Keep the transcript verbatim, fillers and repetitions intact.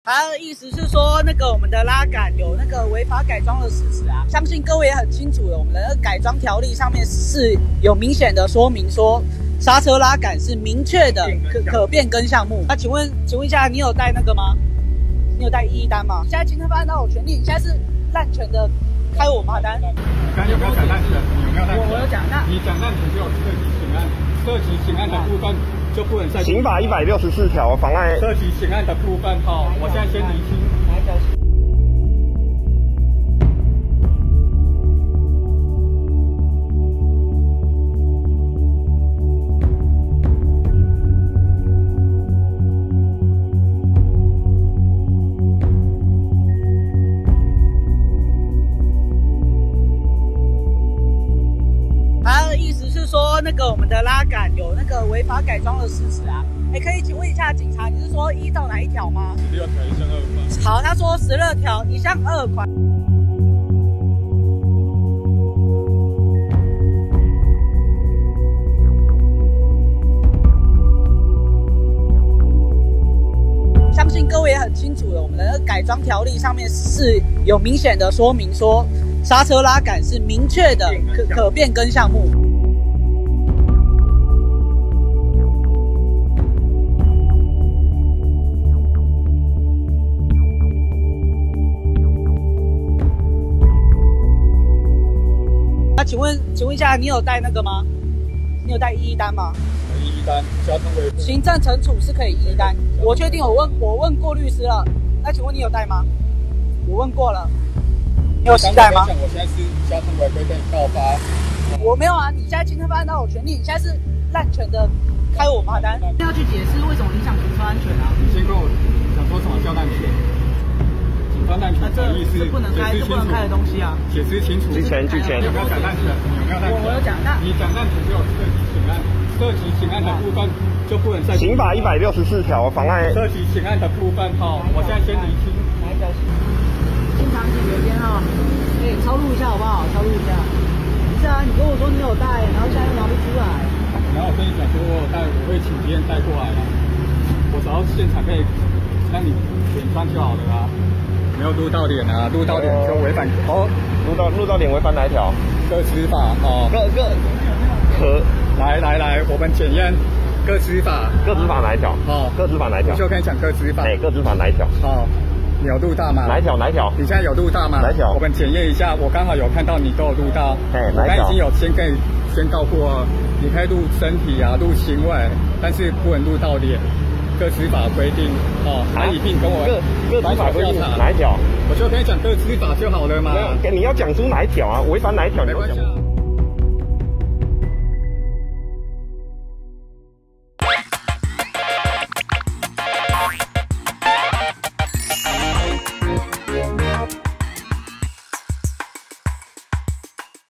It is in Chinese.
他的意思是说，那个我们的拉杆有那个违法改装的事实啊，相信各位也很清楚的，我们的那个改装条例上面是有明显的说明说，刹车拉杆是明确的可可变更项目。那请问，请问一下，你有带那个吗？你有带异议单吗？现在今天发现到我权利，你现在是滥权的开我罚单。 你刚刚有没有讲滥权？你有没有滥权？ 我我有讲，那你讲滥权就有涉及刑案，涉及刑案的部分。就不能再刑法一百六十四条妨碍涉及刑案的部分哈，我现在先厘清。 哪一条？他的意思是说，那个我们的拉杆有那个违法改装的事实啊。哎，可以请问一下警察，你是说依照哪一条吗？ 十六条一项二款。 好，他说十六条一项二款。相信各位也很清楚的，我们的那个改装条例上面是有明显的说明说，刹车拉杆是明确的可可变更项目。那请问，请问一下，你有带那个吗？你有带异议单吗？ 异议单，交通违规。 行政惩处是可以异议单，我确定，我问我问过律师了。那请问你有带吗？我问过了。你有携带吗？ 我现在是交通违规跟你告发。 我没有啊，你现在今天发现到我权利，你现在是滥权的开我罚单。要去解释为什么影响行车安全啊？ 你先跟我讲说什么叫滥权？滥权的意思， 这不能开，这不能开的东西啊！ 解释清楚。 拒权，拒权。 有没有讲滥权？有没有滥权？ 我有讲，那你讲滥权就有涉及刑案，涉及刑案的部分就不能再。 刑法一百六十四条妨碍。 涉及刑案的部分哈，我现在先厘清。 哪一条刑？经常性别编号，可以抄录一下好不好？抄录一下。不是啊，你跟我说你有带，然后现在又拿不出来。 然后我跟你讲说我有带，我会请别人带过来了。我只要现场可以让你点穿就好了啦。没有录到点啊，录到点就违反哦， 录到录到点违反哪一条？ 各执法哦， 各各可来来来，我们检验各执法， 各执法哪一条？ 哦， 各执法哪一条？ 我就跟你讲各执法， 哎，各执法哪一条？ 哦，你有录到吗？ 哪一条？哪一条？ 你现在有录到吗？ 哪一条？ 我们检验一下，我刚好有看到你都有录到， 哎， 我刚已经有先跟你宣告过，你可以录身体啊，录行为，但是不能录到脸。各执法规定哦，他一并跟我各各执法规定哪一条？ 我就跟你讲各执法就好了嘛。 你要讲出哪一条啊？违反哪一条？ 没关系。